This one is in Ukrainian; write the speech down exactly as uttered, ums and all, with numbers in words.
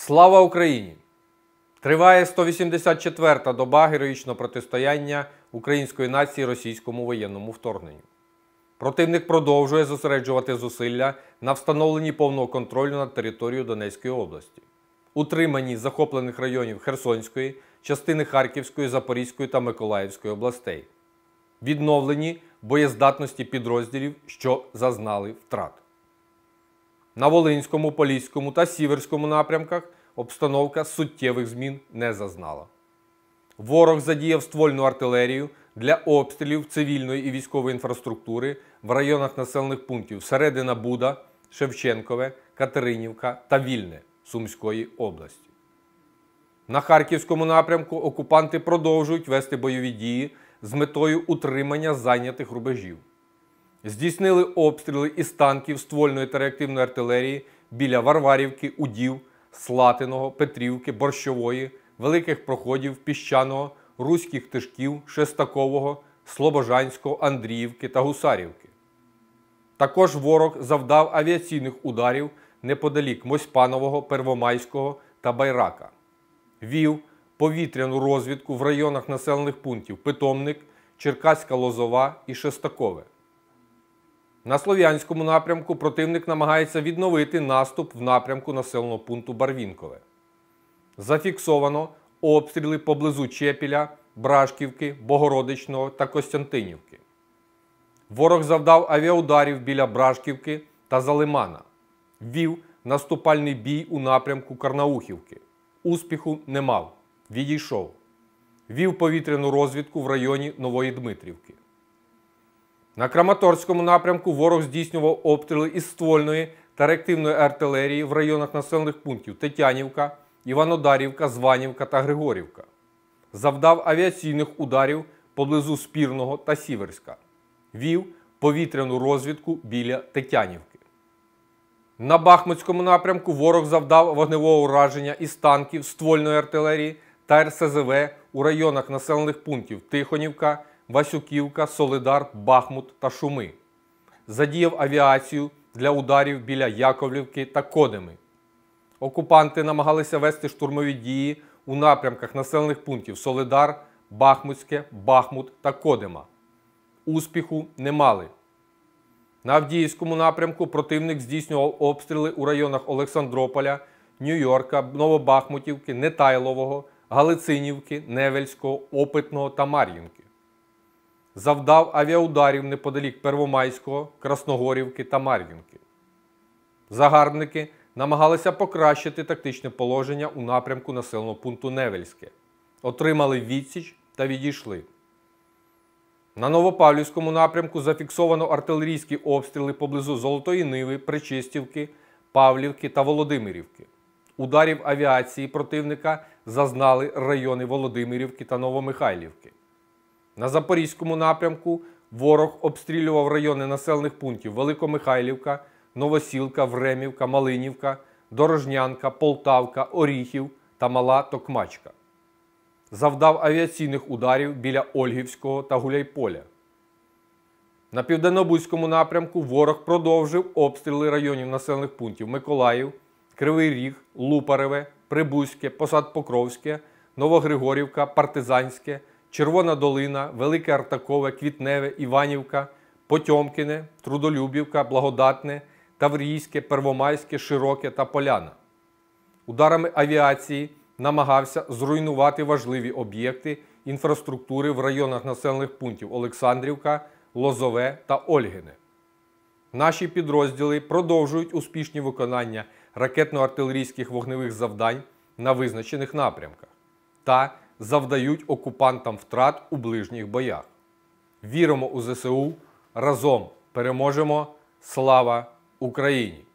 Слава Україні! Триває сто вісімдесят четверта доба героїчного протистояння української нації російському воєнному вторгненню. Противник продовжує зосереджувати зусилля на встановленні повного контролю над територією Донецької області, утриманні захоплених районів Херсонської, частини Харківської, Запорізької та Миколаївської областей, відновленні боєздатності підрозділів, що зазнали втрат. На Волинському, Поліському та Сіверському напрямках обстановка суттєвих змін не зазнала. Ворог задіяв ствольну артилерію для обстрілів цивільної і військової інфраструктури в районах населених пунктів Середина Буда, Шевченкове, Катеринівка та Вільне Сумської області. На Харківському напрямку окупанти продовжують вести бойові дії з метою утримання зайнятих рубежів. Здійснили обстріли із танків, ствольної та реактивної артилерії біля Варварівки, Удів, Слатиного, Петрівки, Борщової, Великих Проходів, Піщаного, Руських Тишків, Шестакового, Слобожанського, Андріївки та Гусарівки. Також ворог завдав авіаційних ударів неподалік Мосьпанового, Первомайського та Байрака. Вів повітряну розвідку в районах населених пунктів Питомник, Черкаська Лозова і Шестакове. На Слов'янському напрямку противник намагається відновити наступ в напрямку населеного пункту Барвінкове. Зафіксовано обстріли поблизу Чепіля, Брашківки, Богородичного та Костянтинівки. Ворог завдав авіаударів біля Брашківки та Залимана. Вів наступальний бій у напрямку Карнаухівки. Успіху не мав. Відійшов. Вів повітряну розвідку в районі Нової Дмитрівки. На Краматорському напрямку ворог здійснював обстріли із ствольної та реактивної артилерії в районах населених пунктів Тетянівка, Іванодарівка, Званівка та Григорівка. Завдав авіаційних ударів поблизу Спірного та Сіверська. Вів повітряну розвідку біля Тетянівки. На Бахмутському напрямку ворог завдав вогневого ураження із танків, ствольної артилерії та ер ес зе ве у районах населених пунктів Тихонівка, Васюківка, Солидар, Бахмут та Шуми. Задіяв авіацію для ударів біля Яковлівки та Кодими. Окупанти намагалися вести штурмові дії у напрямках населених пунктів Солидар, Бахмутське, Бахмут та Кодима. Успіху не мали. На Авдіївському напрямку противник здійснював обстріли у районах Олександрополя, Нью-Йорка, Новобахмутівки, Нетайлового, Галицинівки, Невельського, Опитного та Мар'їнки. Завдав авіаударів неподалік Первомайського, Красногорівки та Мар'їнки. Загарбники намагалися покращити тактичне положення у напрямку населеного пункту Невельське. Отримали відсіч та відійшли. На Новопавлівському напрямку зафіксовано артилерійські обстріли поблизу Золотої Ниви, Причистівки, Павлівки та Володимирівки. Ударів авіації противника зазнали райони Володимирівки та Новомихайлівки. На Запорізькому напрямку ворог обстрілював райони населених пунктів Великомихайлівка, Новосілка, Времівка, Малинівка, Дорожнянка, Полтавка, Оріхів та Мала Токмачка. Завдав авіаційних ударів біля Ольгівського та Гуляйполя. На Південнобузькому напрямку ворог продовжив обстріли районів населених пунктів Миколаїв, Кривий Ріг, Лупареве, Прибузьке, Посад-Покровське, Новогригорівка, Партизанське, Червона Долина, Велике Артакове, Квітневе, Іванівка, Потьомкіне, Трудолюбівка, Благодатне, Таврійське, Первомайське, Широке та Поляна. Ударами авіації намагався зруйнувати важливі об'єкти інфраструктури в районах населених пунктів Олександрівка, Лозове та Ольгине. Наші підрозділи продовжують успішні виконання ракетно-артилерійських вогневих завдань на визначених напрямках та завдають окупантам втрат у ближніх боях. Віримо у зе се у, разом переможемо! Слава Україні!